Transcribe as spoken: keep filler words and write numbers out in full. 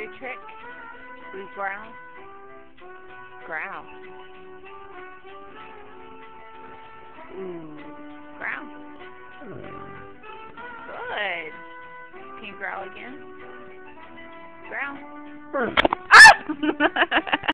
your trick? Please growl. Growl. Ooh. Growl. Good. Can you growl again? Growl. Ah!